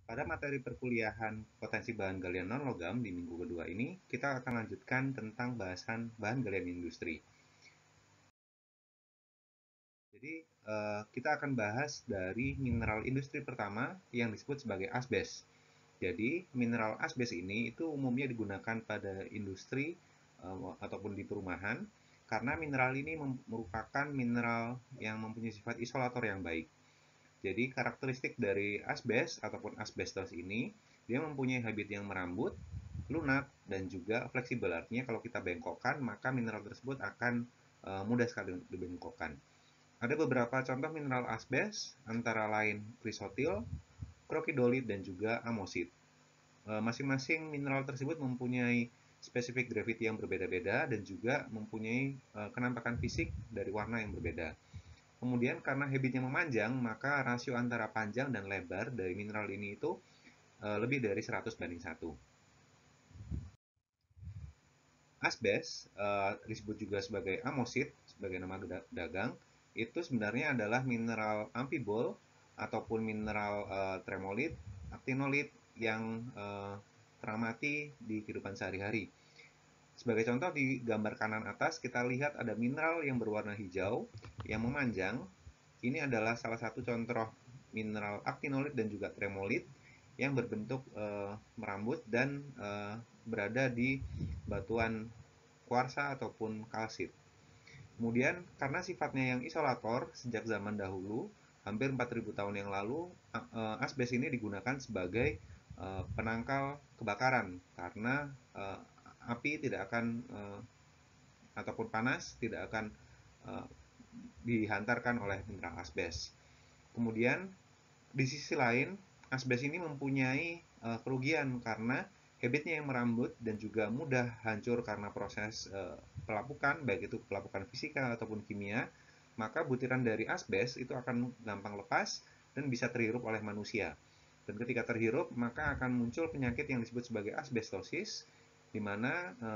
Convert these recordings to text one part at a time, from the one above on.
Pada materi perkuliahan potensi bahan galian non-logam di minggu kedua ini, kita akan lanjutkan tentang bahasan bahan galian industri. Jadi, kita akan bahas dari mineral industri pertama yang disebut sebagai asbes. Jadi, mineral asbes ini itu umumnya digunakan pada industri ataupun di perumahan karena mineral ini merupakan mineral yang mempunyai sifat isolator yang baik. Jadi karakteristik dari asbes ataupun asbestos ini, dia mempunyai habit yang merambut, lunak, dan juga fleksibel. Artinya kalau kita bengkokkan, maka mineral tersebut akan mudah sekali dibengkokkan. Ada beberapa contoh mineral asbes, antara lain krisotil, krokidolit, dan juga amosit. Masing-masing mineral tersebut mempunyai spesifik gravity yang berbeda-beda dan juga mempunyai kenampakan fisik dari warna yang berbeda. Kemudian karena habitnya memanjang, maka rasio antara panjang dan lebar dari mineral ini itu lebih dari 100:1. Asbes disebut juga sebagai amosit, sebagai nama dagang, itu sebenarnya adalah mineral amphibol ataupun mineral tremolit, actinolit yang teramati di kehidupan sehari-hari. Sebagai contoh di gambar kanan atas kita lihat ada mineral yang berwarna hijau yang memanjang. Ini adalah salah satu contoh mineral actinolit dan juga tremolit yang berbentuk merambut dan berada di batuan kuarsa ataupun kalsit. Kemudian karena sifatnya yang isolator sejak zaman dahulu, hampir 4.000 tahun yang lalu, asbes ini digunakan sebagai penangkal kebakaran karena api tidak akan ataupun panas tidak akan dihantarkan oleh mineral asbes. Kemudian di sisi lain, asbes ini mempunyai kerugian karena habitnya yang merambut dan juga mudah hancur karena proses pelapukan, baik itu pelapukan fisika ataupun kimia, maka butiran dari asbes itu akan gampang lepas dan bisa terhirup oleh manusia. Dan ketika terhirup, maka akan muncul penyakit yang disebut sebagai asbestosis, di mana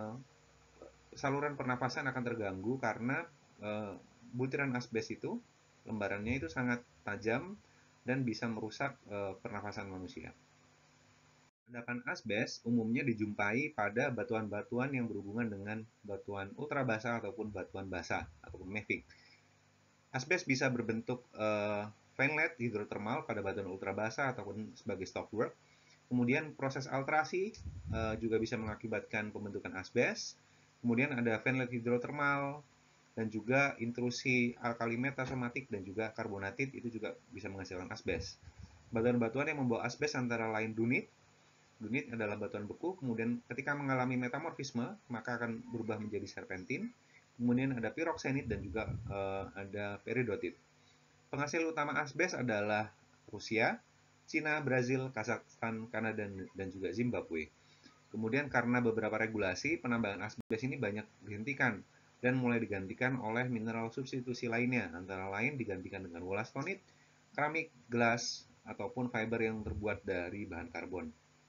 saluran pernafasan akan terganggu karena butiran asbes itu, lembarannya itu sangat tajam dan bisa merusak pernafasan manusia. Ledakan asbes umumnya dijumpai pada batuan-batuan yang berhubungan dengan batuan ultrabasa ataupun batuan basa ataupun mafic. Asbes bisa berbentuk veinlet hidrotermal pada batuan ultrabasa ataupun sebagai stockwork. Kemudian proses alterasi juga bisa mengakibatkan pembentukan asbes. Kemudian ada veinlet hidrotermal dan juga intrusi alkali metasomatik dan juga karbonatit itu juga bisa menghasilkan asbes. Batuan-batuan yang membawa asbes antara lain dunit. Dunit adalah batuan beku, kemudian ketika mengalami metamorfisme maka akan berubah menjadi serpentin. Kemudian ada piroksenit dan juga ada peridotit. Penghasil utama asbes adalah Rusia, Cina, Brazil, Kazakhstan, Kanada, dan juga Zimbabwe. Kemudian karena beberapa regulasi, penambangan asbes ini banyak dihentikan dan mulai digantikan oleh mineral substitusi lainnya, antara lain digantikan dengan wollastonite, keramik, gelas, ataupun fiber yang terbuat dari bahan karbon.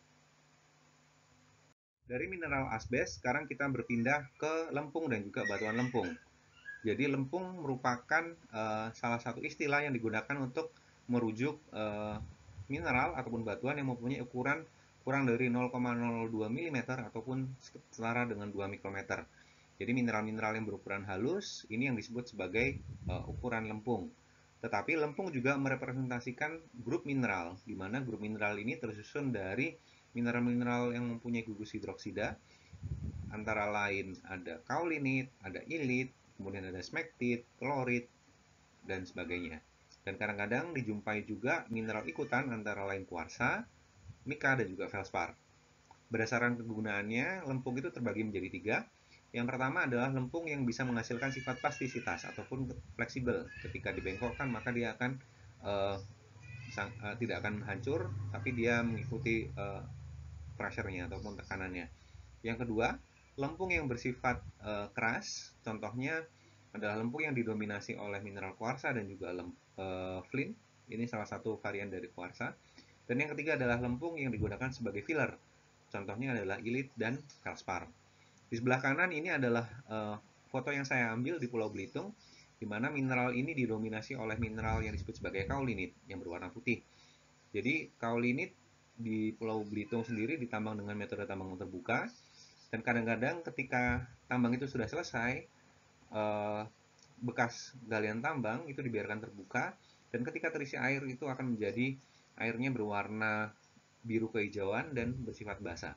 Dari mineral asbes, sekarang kita berpindah ke lempung dan juga batuan lempung. Jadi lempung merupakan salah satu istilah yang digunakan untuk merujuk mineral ataupun batuan yang mempunyai ukuran kurang dari 0,02 mm ataupun setara dengan 2 mikrometer. Jadi mineral-mineral yang berukuran halus ini yang disebut sebagai ukuran lempung. Tetapi lempung juga merepresentasikan grup mineral, di mana grup mineral ini tersusun dari mineral-mineral yang mempunyai gugus hidroksida, antara lain ada kaulinit, ada ilit, kemudian ada smektit, klorit, dan sebagainya. Dan kadang-kadang dijumpai juga mineral ikutan antara lain kuarsa, mika, dan juga feldspar. Berdasarkan kegunaannya, lempung itu terbagi menjadi 3. Yang pertama adalah lempung yang bisa menghasilkan sifat plastisitas ataupun fleksibel. Ketika dibengkokkan maka dia akan tidak akan hancur, tapi dia mengikuti pressure-nya ataupun tekanannya. Yang kedua, lempung yang bersifat keras, contohnya adalah lempung yang didominasi oleh mineral kuarsa dan juga flint. Ini salah satu varian dari kuarsa. Dan yang ketiga adalah lempung yang digunakan sebagai filler. Contohnya adalah ilit dan feldspar. Di sebelah kanan ini adalah foto yang saya ambil di Pulau Belitung, di mana mineral ini didominasi oleh mineral yang disebut sebagai kaulinit yang berwarna putih. Jadi kaulinit di Pulau Belitung sendiri ditambang dengan metode tambang terbuka, dan kadang-kadang ketika tambang itu sudah selesai, bekas galian tambang itu dibiarkan terbuka, dan ketika terisi air itu akan menjadi airnya berwarna biru kehijauan dan bersifat basah.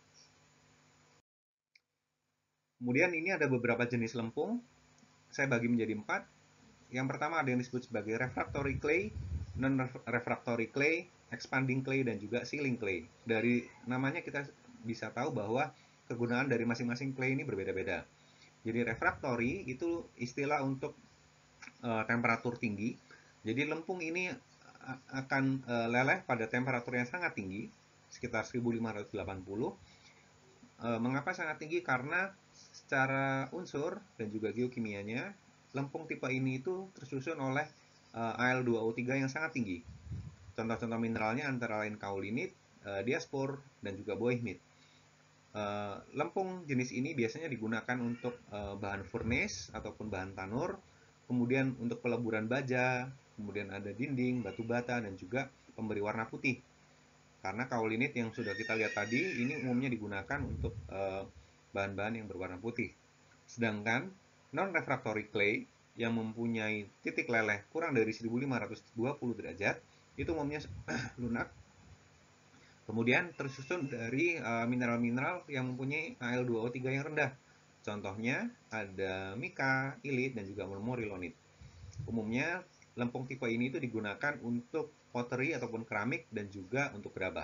Kemudian ini ada beberapa jenis lempung, saya bagi menjadi 4. Yang pertama ada yang disebut sebagai refractory clay, non-refractory clay, expanding clay, dan juga sealing clay. Dari namanya kita bisa tahu bahwa kegunaan dari masing-masing clay ini berbeda-beda. Jadi refractory itu istilah untuk temperatur tinggi. Jadi lempung ini akan leleh pada temperatur yang sangat tinggi, sekitar 1580. Mengapa sangat tinggi? Karena secara unsur dan juga geokimianya, lempung tipe ini itu tersusun oleh Al2O3 yang sangat tinggi. Contoh-contoh mineralnya antara lain kaolinit, diaspor, dan juga boehmit. Lempung jenis ini biasanya digunakan untuk bahan furnace ataupun bahan tanur, kemudian untuk peleburan baja, kemudian ada dinding, batu bata, dan juga pemberi warna putih. Karena kaolinit yang sudah kita lihat tadi ini umumnya digunakan untuk bahan-bahan yang berwarna putih. Sedangkan non-refractory clay yang mempunyai titik leleh kurang dari 1520 derajat itu umumnya lunak. Kemudian tersusun dari mineral-mineral yang mempunyai Al2O3 yang rendah. Contohnya ada mika, ilit, dan juga mormorilonit. Umumnya lempung tipe ini itu digunakan untuk pottery ataupun keramik dan juga untuk gerabah.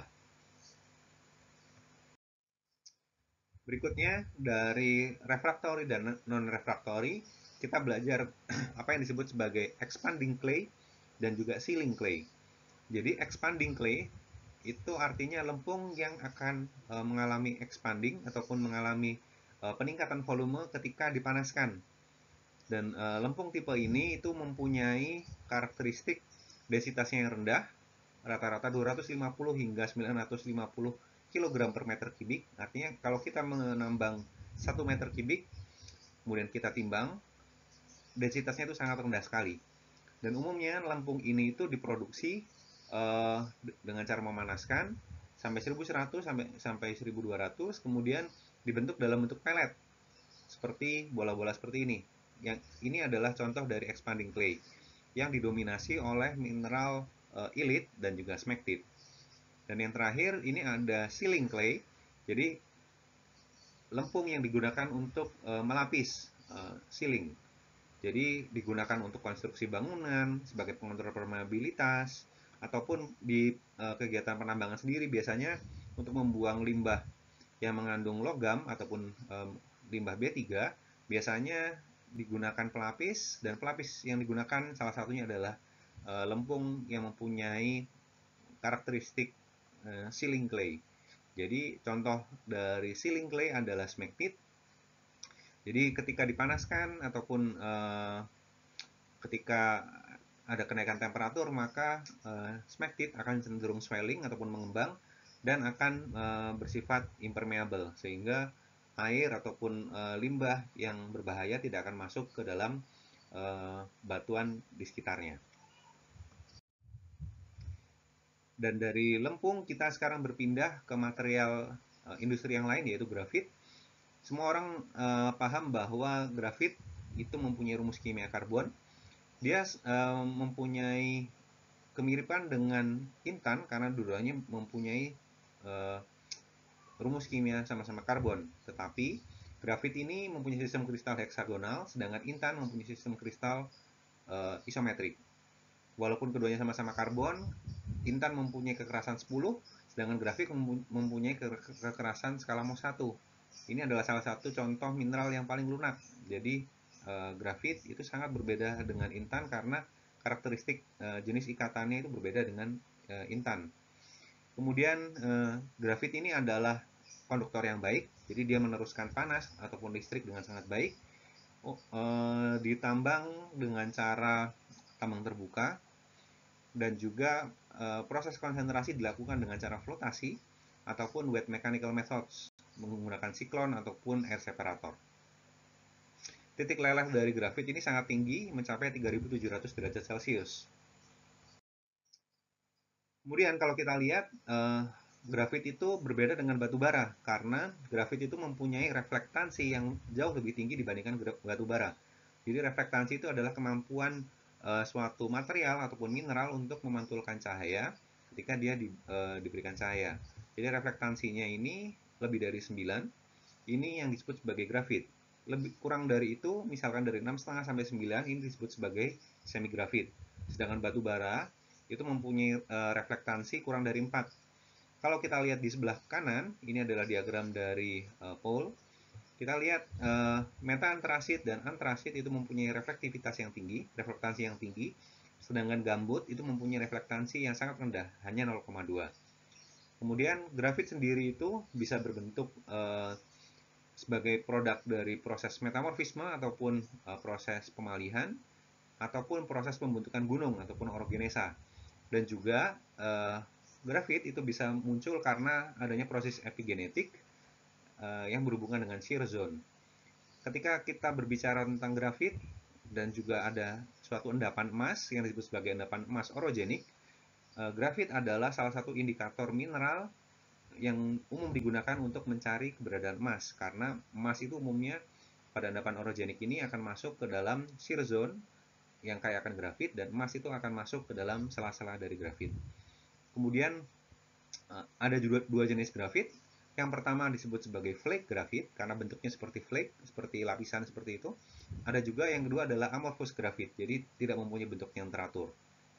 Berikutnya dari refractory dan non-refractory, kita belajar apa yang disebut sebagai expanding clay dan juga sealing clay. Jadi expanding clay itu artinya lempung yang akan mengalami expanding ataupun mengalami peningkatan volume ketika dipanaskan. Dan lempung tipe ini itu mempunyai karakteristik densitasnya yang rendah, rata-rata 250 hingga 950 kg per meter kubik. Artinya kalau kita menambang 1 meter kubik, kemudian kita timbang, densitasnya itu sangat rendah sekali. Dan umumnya lempung ini itu diproduksi dengan cara memanaskan sampai 1100 sampai 1200, kemudian dibentuk dalam bentuk pelet seperti bola-bola seperti ini. Yang ini adalah contoh dari expanding clay yang didominasi oleh mineral ilit dan juga smectite. Dan yang terakhir ini ada sealing clay. Jadi lempung yang digunakan untuk melapis sealing. Jadi digunakan untuk konstruksi bangunan sebagai pengontrol permeabilitas ataupun di kegiatan penambangan sendiri biasanya untuk membuang limbah yang mengandung logam ataupun limbah B3 biasanya digunakan pelapis, dan pelapis yang digunakan salah satunya adalah lempung yang mempunyai karakteristik sealing clay. Jadi contoh dari sealing clay adalah smectite. Jadi ketika dipanaskan ataupun ketika ada kenaikan temperatur, maka smectite akan cenderung swelling ataupun mengembang dan akan bersifat impermeable, sehingga air ataupun limbah yang berbahaya tidak akan masuk ke dalam batuan di sekitarnya. Dan dari lempung kita sekarang berpindah ke material industri yang lain, yaitu grafit. Semua orang paham bahwa grafit itu mempunyai rumus kimia karbon. Dia mempunyai kemiripan dengan intan karena dua-duanya mempunyai rumus kimia sama-sama karbon. Tetapi grafit ini mempunyai sistem kristal heksagonal, sedangkan intan mempunyai sistem kristal isometrik. Walaupun keduanya sama-sama karbon, intan mempunyai kekerasan 10, sedangkan grafit mempunyai kekerasan skala Mohs 1. Ini adalah salah satu contoh mineral yang paling lunak. Jadi grafit itu sangat berbeda dengan intan karena karakteristik jenis ikatannya itu berbeda dengan intan. Kemudian grafit ini adalah konduktor yang baik, jadi dia meneruskan panas ataupun listrik dengan sangat baik. Ditambang dengan cara tambang terbuka, dan juga proses konsentrasi dilakukan dengan cara flotasi ataupun wet mechanical methods menggunakan siklon ataupun air separator. Titik leleh dari grafit ini sangat tinggi, mencapai 3700 derajat Celcius. Kemudian kalau kita lihat grafit itu berbeda dengan batu bara karena grafit itu mempunyai reflektansi yang jauh lebih tinggi dibandingkan batu bara. Jadi reflektansi itu adalah kemampuan suatu material ataupun mineral untuk memantulkan cahaya ketika dia diberikan cahaya. Jadi reflektansinya ini lebih dari 9. Ini yang disebut sebagai grafit. Lebih kurang dari itu, misalkan dari 6,5 sampai 9, ini disebut sebagai semi grafit. Sedangkan batu bara itu mempunyai reflektansi kurang dari 4. Kalau kita lihat di sebelah kanan, ini adalah diagram dari Paul. Kita lihat meta antrasit dan antrasit itu mempunyai reflektivitas yang tinggi, reflektansi yang tinggi, sedangkan gambut itu mempunyai reflektansi yang sangat rendah, hanya 0,2. Kemudian grafit sendiri itu bisa berbentuk sebagai produk dari proses metamorfisme ataupun proses pemalihan ataupun proses pembentukan gunung ataupun orogenesa. Dan juga grafit itu bisa muncul karena adanya proses epigenetik yang berhubungan dengan shear zone. Ketika kita berbicara tentang grafit dan juga ada suatu endapan emas yang disebut sebagai endapan emas orogenik, grafit adalah salah satu indikator mineral yang umum digunakan untuk mencari keberadaan emas karena emas itu umumnya pada endapan orogenik ini akan masuk ke dalam shear zone yang kaya akan grafit dan emas itu akan masuk ke dalam sela-sela dari grafit. Kemudian ada juga dua jenis grafit. Yang pertama disebut sebagai flake grafit karena bentuknya seperti flake, seperti lapisan seperti itu. Ada juga yang kedua adalah amorphous grafit, jadi tidak mempunyai bentuk yang teratur.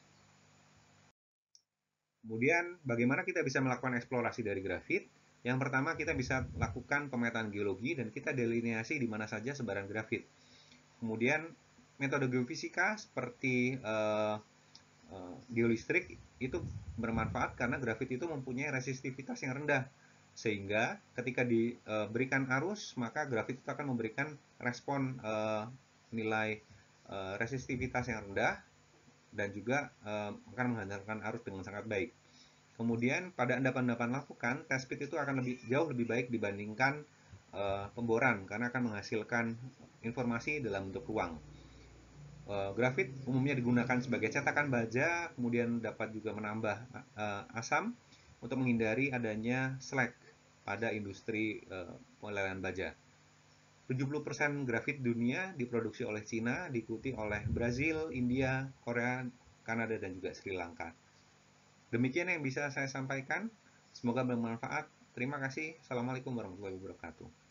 Kemudian bagaimana kita bisa melakukan eksplorasi dari grafit? Yang pertama kita bisa lakukan pemetaan geologi dan kita delineasi di mana saja sebaran grafit. Kemudian metode geofisika seperti geolistrik itu bermanfaat karena grafit itu mempunyai resistivitas yang rendah sehingga ketika diberikan arus maka grafit itu akan memberikan respon nilai resistivitas yang rendah dan juga akan menghantarkan arus dengan sangat baik. Kemudian pada endapan-endapan lakukan test pit itu akan jauh lebih baik dibandingkan pemboran karena akan menghasilkan informasi dalam bentuk ruang. Grafit umumnya digunakan sebagai cetakan baja, kemudian dapat juga menambah asam untuk menghindari adanya slag pada industri pengolahan baja. 70% grafit dunia diproduksi oleh Cina, diikuti oleh Brazil, India, Korea, Kanada, dan juga Sri Lanka. Demikian yang bisa saya sampaikan. Semoga bermanfaat. Terima kasih. Assalamualaikum warahmatullahi wabarakatuh.